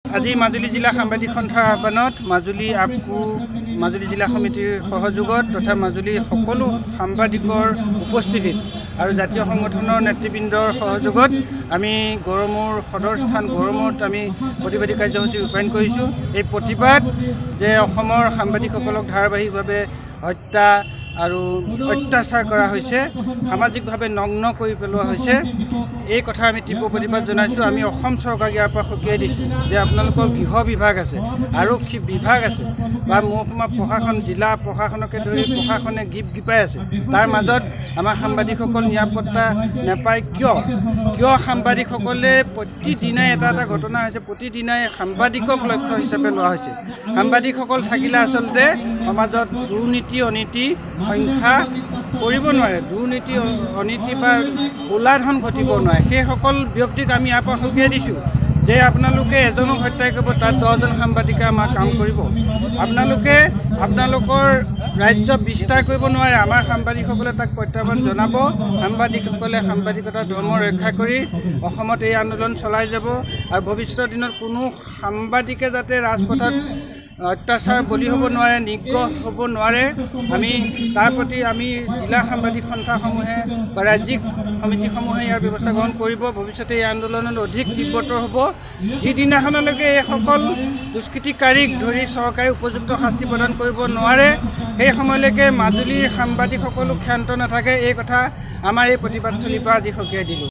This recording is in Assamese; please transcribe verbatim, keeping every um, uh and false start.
আজি মাজুলী জিলা সাংবাদিক সন্থাৰ আহ্বানত মাজুলী আপকু মাজুলী জিলা সমিতিৰ সহযোগত তথা মাজুলী সকলো সাংবাদিকৰ উপস্থিতিত আৰু জাতীয় সংগঠনৰ নেতৃবৃন্দৰ সহযোগত আমি গড়মূৰ সদৰ স্থান গড়মূৰত আমি প্ৰতিবাদী কাৰ্যসূচী ৰূপায়ণ কৰিছোঁ। এই প্ৰতিবাদ যে অসমৰ সাংবাদিকসকলক ধাৰাবাহিকভাৱে হত্যা আৰু অত্যাচাৰ কৰা হৈছে, সামাজিকভাৱে নগ্ন কৰি পেলোৱা হৈছে, এই কথা আমি তীব্ৰ প্ৰতিবাদ জনাইছোঁ। আমি অসম চৰকাৰক ইয়াৰ পৰা সকীয়াই দিছোঁ যে আপোনালোকৰ গৃহ বিভাগ আছে, আৰক্ষী বিভাগ আছে বা মহকুমা প্ৰশাসন, জিলা প্ৰশাসনকে ধৰি প্ৰশাসনে গীপ গীপাই আছে, তাৰ মাজত আমাৰ সাংবাদিকসকল নিৰাপত্তা নাপায় কিয়? কিয় সাংবাদিকসকলে প্ৰতিদিনাই এটা এটা ঘটনা হৈছে, প্ৰতিদিনাই সাংবাদিকক লক্ষ্য হিচাপে লোৱা হৈছে। সাংবাদিকসকল থাকিলে আচলতে সমাজত দুৰ্নীতি অনীতি সংখ্যা কৰিব নোৱাৰে, দুৰ্নীতি অনীতি বা ক'লাধন ঘটিব নোৱাৰে। সেইসকল ব্যক্তিক আমি ইয়াৰ পৰা সকীয়াই দিছোঁ যে আপোনালোকে এজনক হত্যা কৰিব, তাত দহজন সাংবাদিকে আমাৰ কাম কৰিব। আপোনালোকে আপোনালোকৰ ৰাজ্য বিস্তাৰ কৰিব নোৱাৰে, আমাৰ সাংবাদিকসকলে তাক প্ৰত্যাহ্বান জনাব। সাংবাদিকসকলে সাংবাদিকতা ধৰ্ম ৰক্ষা কৰি অসমত এই আন্দোলন চলাই যাব আৰু ভৱিষ্যতৰ দিনত কোনো সাংবাদিকে যাতে ৰাজপথত অত্যাচাৰ বলি হ'ব নোৱাৰে, নিগ্ৰহ হ'ব নোৱাৰে, আমি তাৰ প্ৰতি আমি জিলা সাংবাদিক সন্থাসমূহে বা ৰাজ্যিক সমিতিসমূহে ইয়াৰ ব্যৱস্থা গ্ৰহণ কৰিব। ভৱিষ্যতে এই আন্দোলনত অধিক তীব্ৰতৰ হ'ব। যিদিনাখনলৈকে এইসকল দুষ্কৃতিকাৰীক ধৰি চৰকাৰে উপযুক্ত শাস্তি প্ৰদান কৰিব নোৱাৰে, সেই সময়লৈকে মাজুলীৰ সাংবাদিকসকলো ক্ষান্ত নাথাকে। এই কথা আমাৰ এই প্ৰতিবাদথলীৰ পৰা আজি সকীয়াই দিলোঁ।